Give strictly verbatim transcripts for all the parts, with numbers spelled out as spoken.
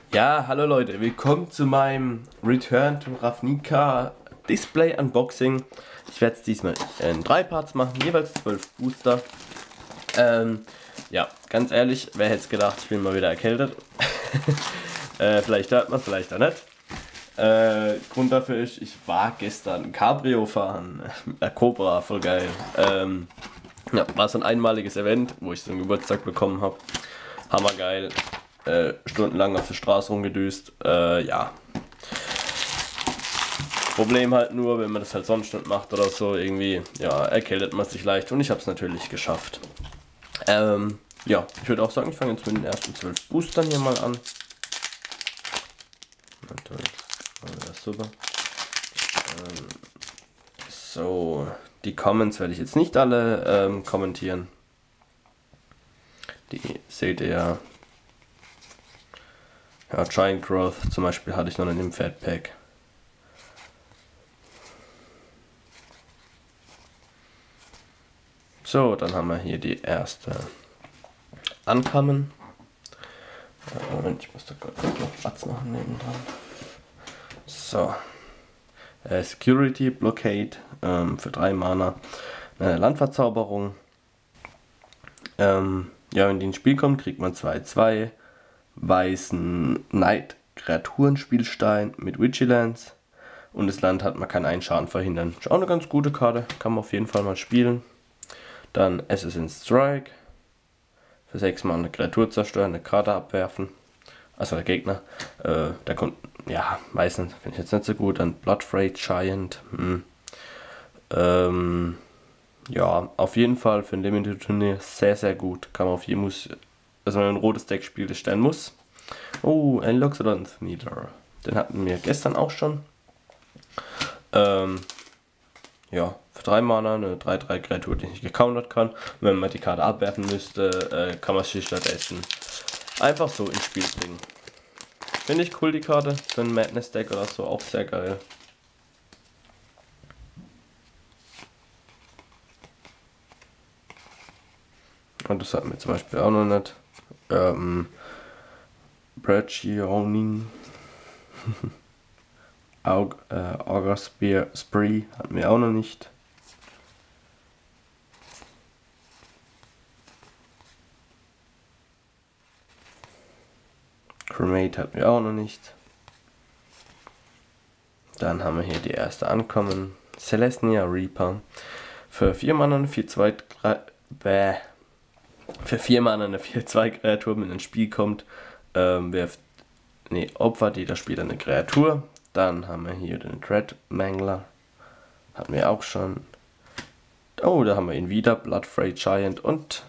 Ja, hallo Leute, willkommen zu meinem Return to Ravnica Display Unboxing. Ich werde es diesmal in drei Parts machen, jeweils zwölf Booster. Ähm, ja, ganz ehrlich, wer hätte es gedacht, ich bin mal wieder erkältet. äh, vielleicht hört man es, vielleicht auch nicht. Äh, Grund dafür ist, ich war gestern Cabrio fahren mit der Cobra, voll geil. Ähm, ja, war so ein einmaliges Event, wo ich so einen Geburtstag bekommen habe. Hammergeil. Äh, stundenlang auf der Straße rumgedüst. Äh, ja. Problem halt nur, wenn man das halt sonst nicht macht oder so, irgendwie, ja, erkältet man sich leicht und ich habe es natürlich geschafft. Ähm, ja, ich würde auch sagen, ich fange jetzt mit den ersten zwölf Boostern hier mal an. Natürlich, das ist super. Ähm, so, die Comments werde ich jetzt nicht alle ähm, kommentieren. Die seht ihr ja. Ja, Giant Growth zum Beispiel hatte ich noch in dem Fat Pack. So, dann haben wir hier die erste Ankommen. Äh, Moment, ich muss da gerade noch Platz machen nebendran. So. Äh, Security Blockade ähm, für drei Mana. Eine Landverzauberung. Ähm, ja, wenn die ins Spiel kommt, kriegt man zwei zwei weißen Knight Kreaturenspielstein mit Vigilance. Und das Land hat, man kann einen Schaden verhindern. Ist auch eine ganz gute Karte, kann man auf jeden Fall mal spielen. Dann Assassin's Strike. Für sechs Mal eine Kreatur zerstören, eine Karte abwerfen. Also der Gegner. Äh, der kommt, ja, meistens finde ich jetzt nicht so gut. Dann Bloodfray Giant. Hm. Ähm, ja, auf jeden Fall für ein Limited Turnier sehr, sehr gut. Kann man auf jeden Fall, also wenn man ein rotes Deck spielt, das stellen muss. Oh, ein Loxodon Needler. Den hatten wir gestern auch schon. Ähm, ja, für drei Mana eine drei drei Kreatur, die nicht gecountert kann. Und wenn man die Karte abwerfen müsste, äh, kann man sie stattdessen einfach so ins Spiel bringen. Finde ich cool, die Karte. Für ein Madness Deck oder so auch sehr geil. Und das hatten wir zum Beispiel auch noch nicht. Ähm, Brachyonic. Aug, äh, Augur Spear Spree hatten wir auch noch nicht. Cremate hatten wir auch noch nicht. Dann haben wir hier die erste Ankommen. Celestia Reaper. Für vier Mana eine vier zwei Bäh. Für vier Mana eine vier zwei Kreatur mit ins Spiel kommt. Ähm, wirft. Ne, opfert jeder Spieler eine Kreatur. Dann haben wir hier den Dreadmangler. Hatten wir auch schon. Oh, da haben wir ihn wieder. Bloodfray Giant und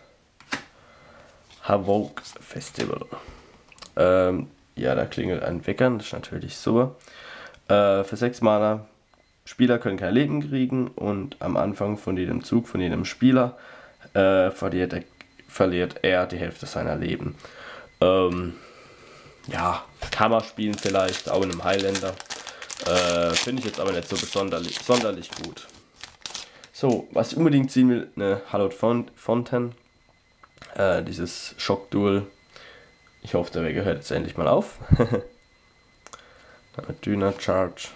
Havoc Festival. Ähm, ja, da klingelt ein Wecker. Das ist natürlich super. Äh, für sechs Mana. Spieler können kein Leben kriegen. Und am Anfang von jedem Zug von jedem Spieler äh, verliert, er, verliert er die Hälfte seiner Leben. Ähm, ja, kann man spielen vielleicht. Auch in einem Highlander. Äh, Finde ich jetzt aber nicht so besonderlich, sonderlich gut. So, was ich unbedingt ziehen will, eine Hallowed Fountain. Äh, dieses Shock-Duel. Ich hoffe, der Weg hört jetzt endlich mal auf. Dann Dyna Charge.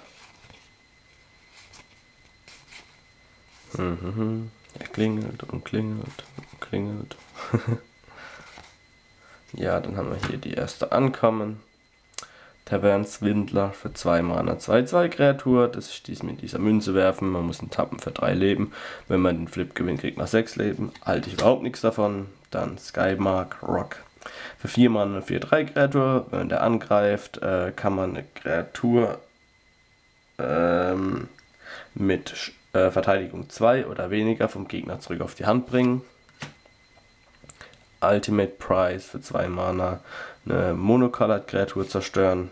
Mhm. Er klingelt und klingelt und klingelt. Ja, dann haben wir hier die erste Ankommen. Tavernswindler für zwei Mana zwei zwei Kreatur. Das ist dies mit dieser Münze werfen. Man muss einen tappen für drei Leben. Wenn man den Flip gewinnt, kriegt man sechs Leben. Halte ich überhaupt nichts davon. Dann Skymark Rock. Für vier Mana eine vier drei Kreatur. Wenn der angreift, äh, kann man eine Kreatur ähm, mit äh, Verteidigung zwei oder weniger vom Gegner zurück auf die Hand bringen. Ultimate Prize für zwei Mana eine Monocolored Kreatur zerstören.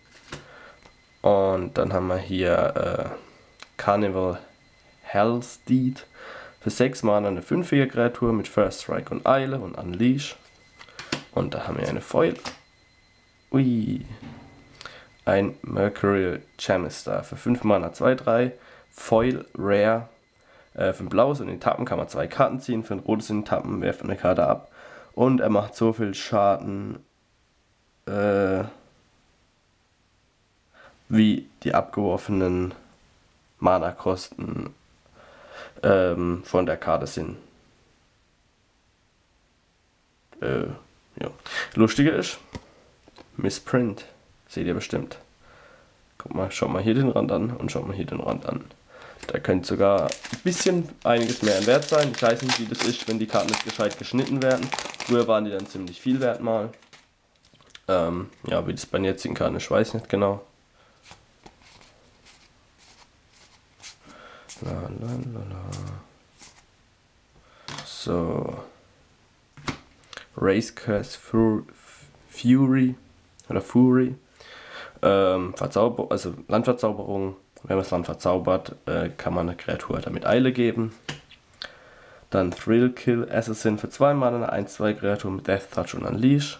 Und dann haben wir hier äh, Carnival Hellsteed für sechs Mana eine fünf vier Kreatur mit First Strike und Eile und Unleash. Und da haben wir eine Foil. Ui. Ein Mercurial Chamister für fünf Mana zwei drei. Foil Rare. Äh, für ein blaues und in den Tappen kann man zwei Karten ziehen. Für ein rotes in den Tappen werft eine Karte ab. Und er macht so viel Schaden. Äh, wie die abgeworfenen Mana-Kosten ähm, von der Karte sind. Äh, ja. Lustiger ist, Missprint, seht ihr bestimmt. Guck mal, schaut mal hier den Rand an und schaut mal hier den Rand an. Da könnte sogar ein bisschen einiges mehr in Wert sein. Ich weiß nicht, wie das ist, wenn die Karten nicht gescheit geschnitten werden. Früher waren die dann ziemlich viel wert mal. Ähm, ja, wie das bei den jetzigen Karten ist, weiß ich nicht genau. La, la, la, la. So. Race Curse Fury oder Fury. Ähm, Verzauber also Landverzauberung. Wenn man das Land verzaubert, äh, kann man eine Kreatur damit Eile geben. Dann Thrill Kill Assassin für zwei Mana, eine eins zwei Kreatur mit Death Touch und Unleash.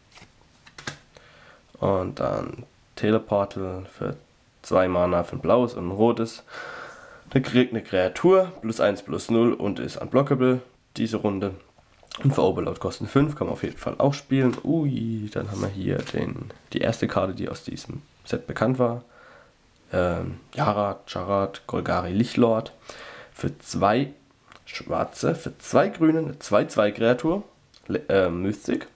Und dann Teleportal für zwei Mana, für ein blaues und ein rotes. Da kriegt eine Kreatur, plus eins plus null und ist unblockable diese Runde. Und für Overload kosten fünf, kann man auf jeden Fall auch spielen. Ui, dann haben wir hier den, die erste Karte, die aus diesem Set bekannt war. Ähm, Yarat, Jarat, Golgari, Lichlord. Für zwei schwarze, für zwei grüne, eine zwei zwei Kreatur. Äh, Mystic.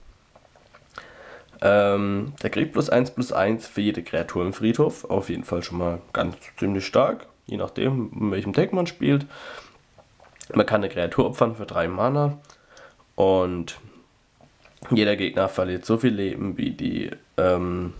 Ähm, der kriegt plus eins plus eins für jede Kreatur im Friedhof. Auf jeden Fall schon mal ganz ziemlich stark. Je nachdem, in welchem Deck man spielt. Man kann eine Kreatur opfern für drei Mana. Und jeder Gegner verliert so viel Leben, wie die, ähm,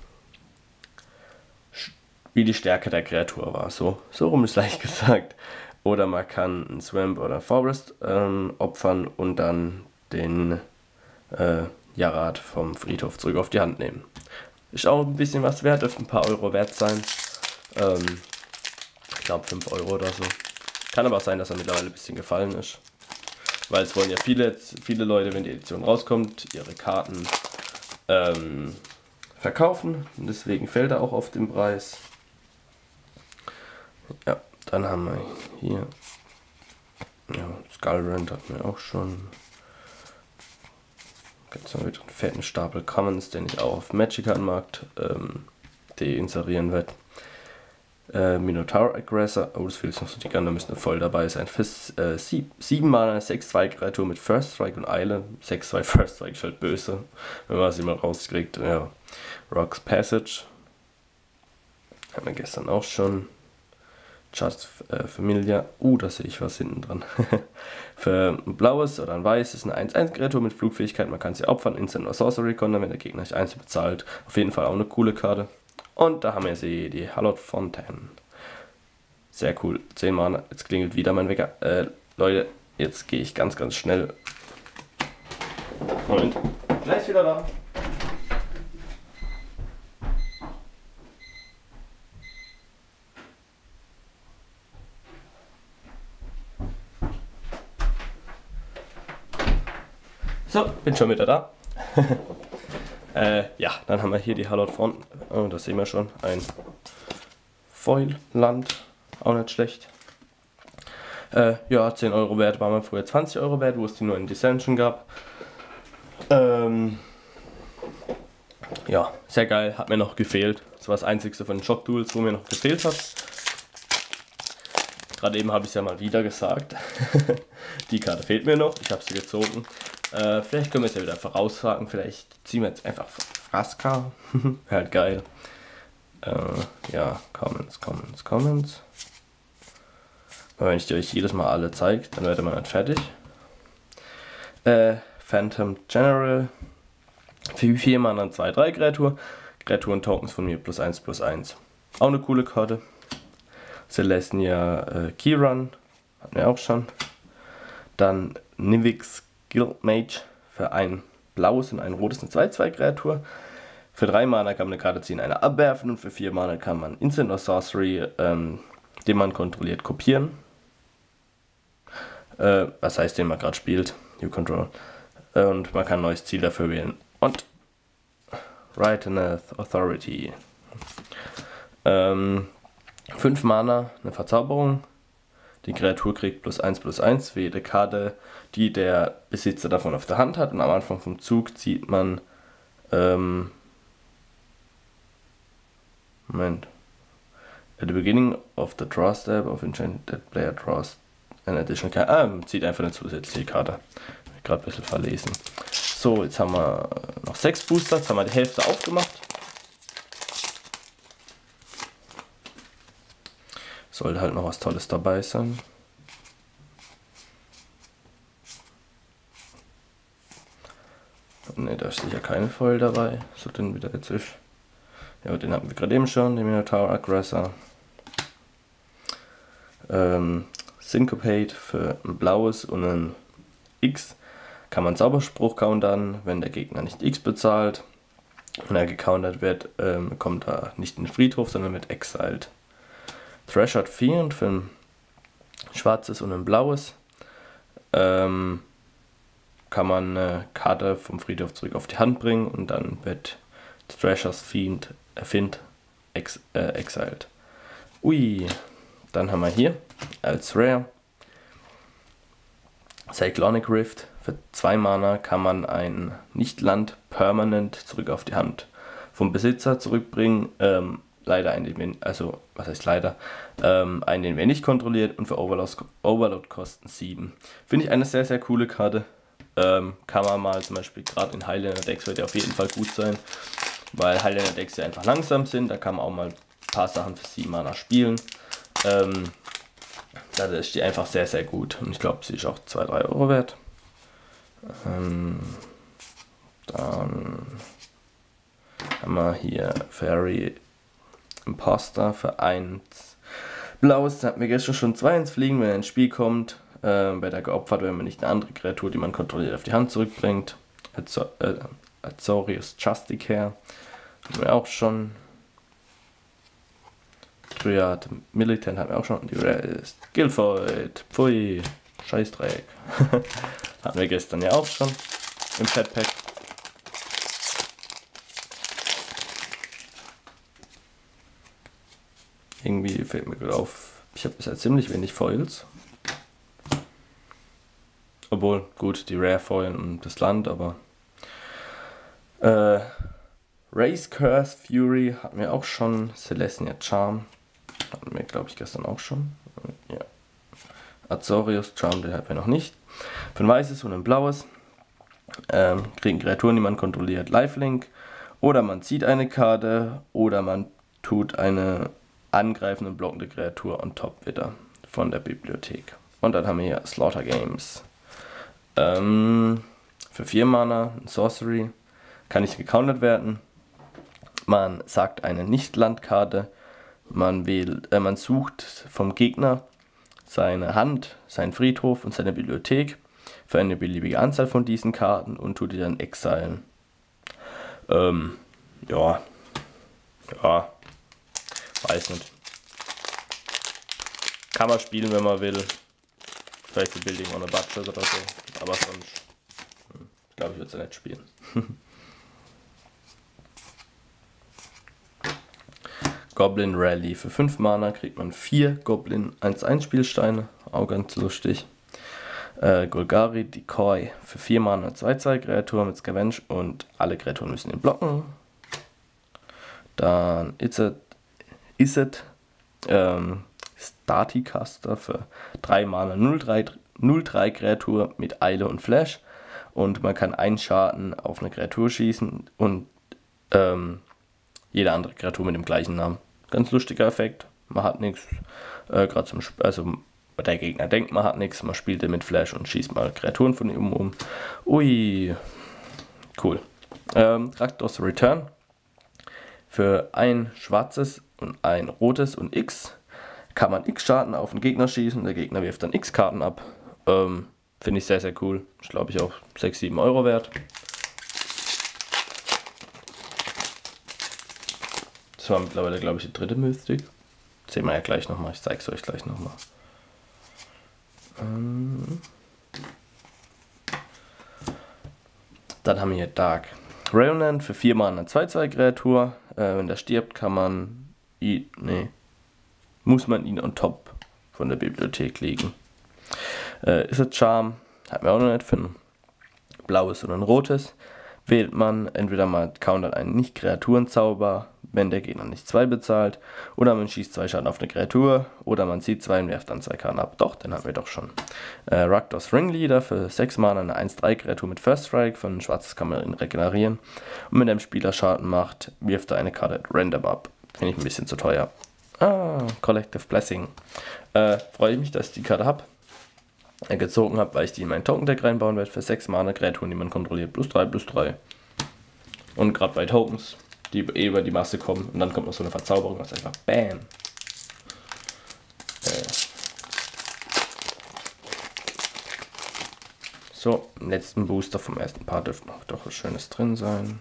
wie die Stärke der Kreatur war. So, so rum ist leicht gesagt. Oder man kann einen Swamp oder Forest ähm, opfern und dann den äh, Yarat vom Friedhof zurück auf die Hand nehmen. Ist auch ein bisschen was wert, dürfte ein paar Euro wert sein. Ähm, ich glaube fünf Euro oder so. Kann aber auch sein, dass er mittlerweile ein bisschen gefallen ist. Weil es wollen ja viele, viele Leute, wenn die Edition rauskommt, ihre Karten ähm, verkaufen. Und deswegen fällt er auch auf den Preis. Ja, dann haben wir hier ja, Skullrand hatten wir auch schon. Jetzt haben wir wieder einen fetten Stapel Commons, den ich auch auf Magic-Markt ähm, deinserieren werde. Äh, Minotaur Aggressor, oh, das fehlt noch so die Gunner müssen voll dabei sein. Für äh, sieben Mana, sechs zwei Kreatur mit First Strike und Eile. sechs zwei First Strike ist halt böse, wenn man es immer rauskriegt. Ja. Rock's Passage. Haben wir gestern auch schon. Just äh, Familia. Uh, da sehe ich was hinten dran. Für ein blaues oder ein weißes eine eins eins Kreatur mit Flugfähigkeit. Man kann sie opfern, Instant oder Sorcery Counter, wenn der Gegner nicht eins bezahlt. Auf jeden Fall auch eine coole Karte. Und da haben wir sie, die Hallowed Fountain. Sehr cool. zehn Mana. Jetzt klingelt wieder mein Wecker. Äh, Leute, jetzt gehe ich ganz, ganz schnell. Moment. Gleich wieder da. So, bin schon wieder da. äh, ja, dann haben wir hier die Hallowed Fountain. Oh, das sehen wir schon. Ein Foil-Land. Auch nicht schlecht. Äh, ja, zehn Euro wert, war mal früher zwanzig Euro wert, wo es die nur in Dissension gab. Ähm, ja, sehr geil. Hat mir noch gefehlt. Das war das einzigste von den Shop-Tools, wo mir noch gefehlt hat. Gerade eben habe ich es ja mal wieder gesagt. Die Karte fehlt mir noch. Ich habe sie gezogen. Äh, vielleicht können wir es ja wieder voraussagen. Vielleicht ziehen wir jetzt einfach Vraska. Wäre halt geil. Äh, ja, Comments, Comments, Comments. Aber wenn ich dir euch jedes Mal alle zeige, dann werdet man nicht fertig. Äh, Phantom General. Für vier Mana zwei drei Kreatur. Kreaturen Tokens von mir plus eins plus eins. Auch eine coole Karte. Celestia äh, Keyrun. Hatten wir auch schon. Dann Nivix Guild Mage für ein blaues und ein rotes eine zwei zwei Kreatur. Für drei Mana kann man eine Karte ziehen, eine abwerfen und für vier Mana kann man Instant oder Sorcery, ähm, den man kontrolliert, kopieren. Äh, was heißt, den man gerade spielt? You Control. Äh, und man kann ein neues Ziel dafür wählen. Und Righteous Authority. Ähm, fünf Mana, eine Verzauberung. Die Kreatur kriegt plus eins plus eins für jede Karte, die der Besitzer davon auf der Hand hat. Und am Anfang vom Zug zieht man. Ähm, Moment. At the beginning of the draw step of enchanted player draws an additional card. Ah, zieht einfach eine zusätzliche Karte. Gerade ein bisschen verlesen. So, jetzt haben wir noch sechs Booster. Jetzt haben wir die Hälfte aufgemacht. Sollte halt noch was Tolles dabei sein. Ne, da ist sicher keine Foil dabei. So, den wieder jetzt ist. Ja, den hatten wir gerade eben schon, den Minotaur Aggressor. Ähm, Syncopate für ein blaues und ein X. Kann man Zauberspruch countern, wenn der Gegner nicht X bezahlt. Wenn er gecountert wird, ähm, kommt er nicht in den Friedhof, sondern wird exiled. Threshold Fiend für ein schwarzes und ein blaues. Ähm, kann man eine Karte vom Friedhof zurück auf die Hand bringen und dann wird Threshers Fiend, äh, Fiend ex, äh, exiled. Ui, dann haben wir hier als Rare Cyclonic Rift. Für zwei Mana kann man ein Nicht-Land permanent zurück auf die Hand vom Besitzer zurückbringen. Ähm, leider einen, den wir, also was heißt leider, ähm, einen, den wir nicht kontrolliert und für Overload, Overload kosten sieben. Finde ich eine sehr, sehr coole Karte. Ähm, kann man mal zum Beispiel gerade in Highlander Decks wird ja auf jeden Fall gut sein, weil Highlander Decks ja einfach langsam sind. Da kann man auch mal ein paar Sachen für sieben Mana spielen. Ähm, da ist die einfach sehr, sehr gut und ich glaube, sie ist auch zwei bis drei Euro wert. Ähm, dann haben wir hier Fairy Imposter für eins blaues. Da hatten wir gestern schon zwei ins Fliegen, wenn er ins Spiel kommt. Äh, wird er geopfert, wenn man nicht eine andere Kreatur, die man kontrolliert, auf die Hand zurückbringt. Azo äh, Azorius Justicaire haben wir auch schon. Dryad Militant haben wir auch schon. Die Rare ist Guildvoid. Pfui, Scheißdreck. Hatten wir gestern ja auch schon im Petpack. Irgendwie fällt mir gerade auf, ich habe bisher ziemlich wenig Foils. Obwohl, gut, die Rare Foil und das Land, aber äh, Race Curse Fury hatten wir auch schon. Celestia Charm hatten wir, glaube ich, gestern auch schon. Ja. Azorius Charm, den hatten wir noch nicht. Für ein weißes und ein blaues ähm, kriegen Kreaturen, die man kontrolliert, Lifelink. Oder man zieht eine Karte oder man tut eine angreifende, blockende Kreatur on top wieder von der Bibliothek. Und dann haben wir hier Slaughter Games. Ähm, für vier Mana, ein Sorcery, kann nicht gecountert werden. Man sagt eine Nicht-Landkarte. Man wählt, äh, man sucht vom Gegner seine Hand, seinen Friedhof und seine Bibliothek für eine beliebige Anzahl von diesen Karten und tut die dann exilen. Ähm, ja, ja, weiß nicht. Kann man spielen, wenn man will. Vielleicht ein Building on a Budget oder so, aber sonst, hm, glaube ich, würde es ja nicht spielen. Goblin Rally. Für fünf Mana kriegt man vier Goblin eins eins Spielsteine, auch ganz lustig. Äh, Golgari Decoy. Für vier Mana zwei zwei Kreaturen mit Scavenge und alle Kreaturen müssen ihn blocken. Dann Izzet, Izzet ähm, Staticaster für drei Mana null drei Kreatur mit Eile und Flash. Und man kann einen Schaden auf eine Kreatur schießen und ähm, jede andere Kreatur mit dem gleichen Namen. Ganz lustiger Effekt. Man hat nichts. Äh, Gerade zum Sp also der Gegner denkt, man hat nichts. Man spielt mit Flash und schießt mal Kreaturen von ihm um. Ui. Cool. Ähm, Rakdos Return. Für ein schwarzes und ein rotes und X kann man X-Schaden auf den Gegner schießen. Der Gegner wirft dann X-Karten ab. Ähm, Finde ich sehr, sehr cool. Ich glaube, ich auch sechs, sieben Euro wert. Das war mittlerweile, glaube ich, die dritte Mystik. Das sehen wir ja gleich nochmal. Ich zeige es euch gleich nochmal. Ähm Dann haben wir hier Dark Revenant für vier Mana zwei zwei Kreatur. Äh, wenn der stirbt, kann man ihn, nee, muss man ihn on top von der Bibliothek legen. Äh, ist es Charm, hat man auch noch nicht, für ein blaues oder ein rotes. Wählt man entweder mal countert einen Nicht-Kreaturenzauber, wenn der Gegner nicht zwei bezahlt. Oder man schießt zwei Schaden auf eine Kreatur. Oder man zieht zwei und werft dann zwei Karten ab. Doch, den haben wir doch schon. Äh, Rakdos Ringleader für sechs Mana, eine eins drei Kreatur mit First Strike. Von ein schwarzes kann man ihn regenerieren. Und wenn der Spieler Schaden macht, wirft er eine Karte at random ab. Finde ich ein bisschen zu teuer. Ah, Collective Blessing. Äh, freue ich mich, dass ich die Karte habe. Äh, gezogen habe, weil ich die in mein Token-Deck reinbauen werde. Für sechs Mana Kreaturen, die man kontrolliert. Plus drei, plus drei. Und gerade bei Tokens, die eh über die Masse kommen. Und dann kommt noch so eine Verzauberung, was einfach BAM. Äh. So, im letzten Booster vom ersten Part dürfte noch doch was Schönes drin sein.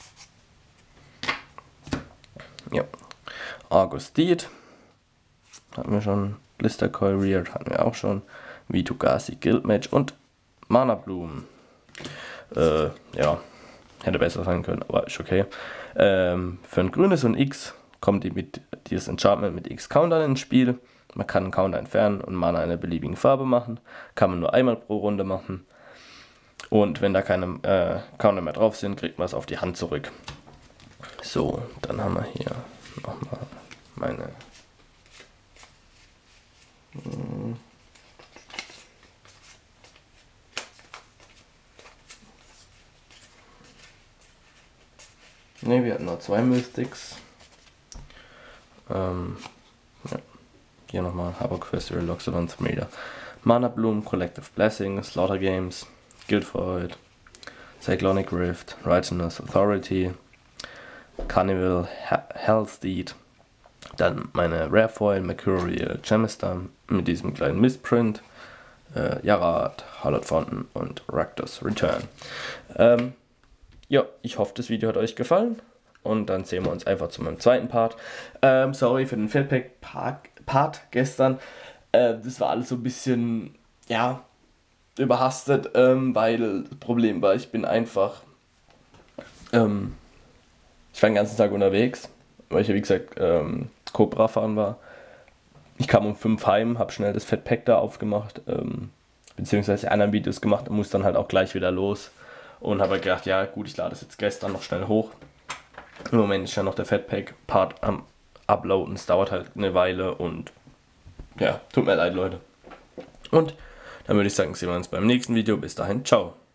Ja. Argus Deed. Hatten wir schon. Blister Coil Reared hatten wir auch schon. Vitu-Ghazi Guild Match und Mana Bloom. Äh, ja. Hätte besser sein können, aber ist okay. Ähm, für ein grünes und X kommt die mit dieses Enchantment mit X Countern ins Spiel. Man kann einen Counter entfernen und Mana einer beliebigen Farbe machen. Kann man nur einmal pro Runde machen. Und wenn da keine äh, Counter mehr drauf sind, kriegt man es auf die Hand zurück. So, dann haben wir hier nochmal meine... Hm. Ne, wir hatten nur zwei Mystics. Ähm, ja. Hier nochmal Havoc Festival, Loxodon Threader. Mana Bloom, Collective Blessing, Slaughter Games, Guild Void, Cyclonic Rift, Righteousness Authority, Carnival, Hell's Deed. Dann meine Rare Foil, Mercurial Gemistar mit diesem kleinen Mistprint, äh, Yarat, Hallowed Fountain und Rakdos Return. Ähm, Ja, ich hoffe, das Video hat euch gefallen und dann sehen wir uns einfach zu meinem zweiten Part. Ähm, sorry für den Fatpack-Part gestern. Äh, das war alles so ein bisschen, ja, überhastet, ähm, weil das Problem war, ich bin einfach, ähm, ich war den ganzen Tag unterwegs, weil ich ja wie gesagt ähm, Cobra fahren war. Ich kam um fünf heim, habe schnell das Fatpack da aufgemacht, ähm, beziehungsweise anderen Videos gemacht und muss dann halt auch gleich wieder los. Und habe gedacht, ja gut, ich lade es jetzt gestern noch schnell hoch. Im Moment ist ja noch der Fatpack-Part am Uploaden. Es dauert halt eine Weile und ja, tut mir leid, Leute. Und dann würde ich sagen, sehen wir uns beim nächsten Video. Bis dahin, ciao.